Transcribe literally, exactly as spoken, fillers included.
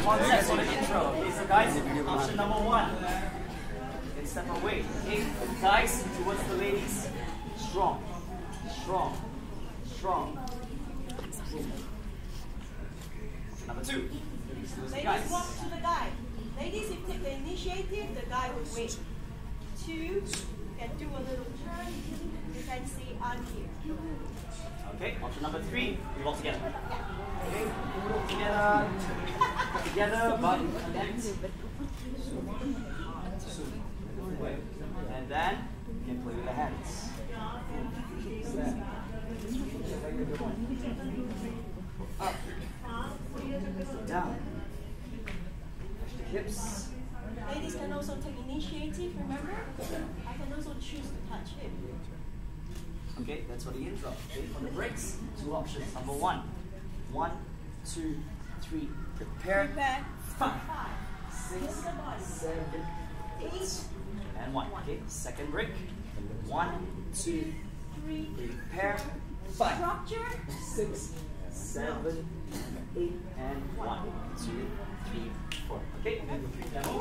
concept for the intro. Okay, so guys, option number one. Then step away. Okay, guys, towards the ladies. Strong, strong, strong. Option number two. Ladies Guys. walk to the guy. Ladies, if you take the initiative, the guy will wait. Two, can do a little turn. You can see I'm here. Okay, option number three, we walk together. Okay, together, together, but connect. And then you can play with the hands. Up, down. Touch the hips. Ladies can also take initiative, remember? I can also choose to touch him. Okay, that's for the intro. Okay, for the breaks, two options. Number one, one, two, three. Prepare. Prepare. Five, six, seven, eight, and one. Okay, second break. One, two, Three. prepare. Five, Structure. six, seven, eight, and one, two, three, four. Okay, demo.